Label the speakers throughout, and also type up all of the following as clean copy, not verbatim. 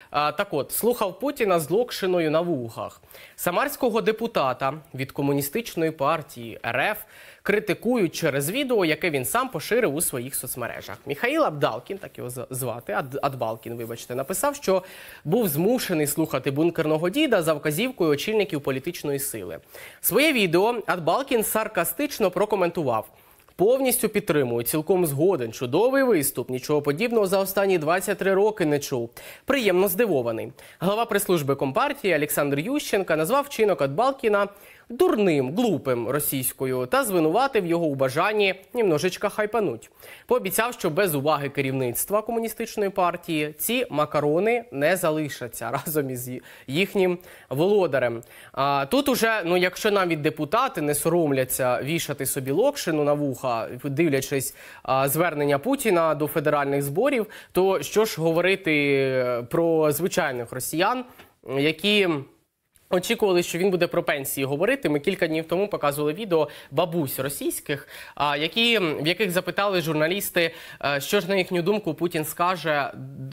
Speaker 1: Так от, слухав Путіна з локшиною на вухах. Самарського депутата від комуністичної партії РФ критикують через відео, яке він сам поширив у своїх соцмережах. Міхаїл Абдалкін, так його звати, Адбалкін, вибачте, написав, що був змушений слухати бункерного діда за вказівкою очільників політичної сили. Своє відео Адбалкін саркастично прокоментував. Повністю підтримую, цілком згоден, чудовий виступ, нічого подібного за останні 23 роки не чув. Приємно здивований. Глава прес-служби Компартії Олександр Ющенко назвав вчинок Адбалкіна дурним, глупим російською та звинуватив його у бажанні немножечко хайпануть. Пообіцяв, що без уваги керівництва комуністичної партії ці макарони не залишаться разом із їхнім володарем. Тут уже, якщо навіть депутати не соромляться вішати собі локшину на вуха, дивлячись звернення Путіна до федеральних зборів, то що ж говорити про звичайних росіян, які очікували, що він буде про пенсії говорити. Ми кілька днів тому показували відео бабусь російських, в яких запитали журналісти, що ж, на їхню думку, Путін скаже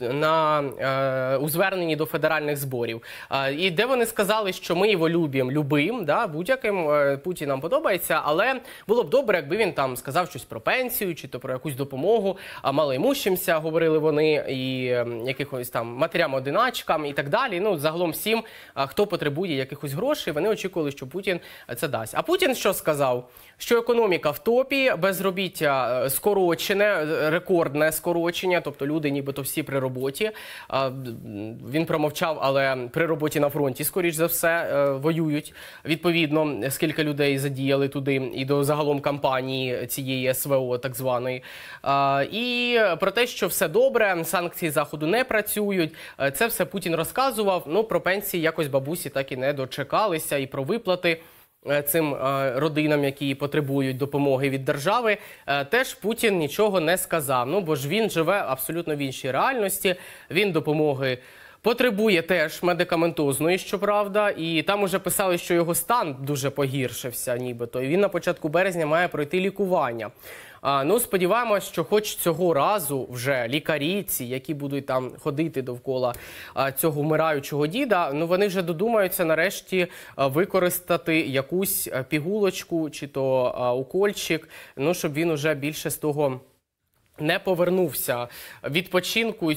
Speaker 1: у зверненні до федеральних зборів. І де вони сказали, що ми його любим, будь-яким Путін нам подобається, але було б добре, якби він там сказав щось про пенсію, чи то про якусь допомогу малоімущимся, говорили вони, і якихось там матерям-одиначкам і так далі. Загалом всім, хто потребує якихось грошей, вони очікували, що Путін це дасть. А Путін що сказав? Що економіка в топі, безробіття скорочене, рекордне скорочення, тобто люди нібито всі при роботі. Він промовчав, але при роботі на фронті, скоріш за все, воюють. Відповідно, скільки людей задіяли туди і до загалом кампанії цієї СВО, так званої. І про те, що все добре, санкції Заходу не працюють, це все Путін розказував, про пенсії якось бабусі так і не дочекалися, і про виплати цим родинам, які потребують допомоги від держави, теж Путін нічого не сказав. Бо ж він живе абсолютно в іншій реальності, він допомоги потребує теж медикаментозної, щоправда, і там уже писали, що його стан дуже погіршився нібито, і він на початку березня має пройти лікування. Сподіваємось, що хоч цього разу вже лікарі ці, які будуть там ходити довкола цього вмираючого діда, вони вже додумаються нарешті використати якусь пігулочку чи то укольчик, щоб він уже більше з того не повернувся відпочинку.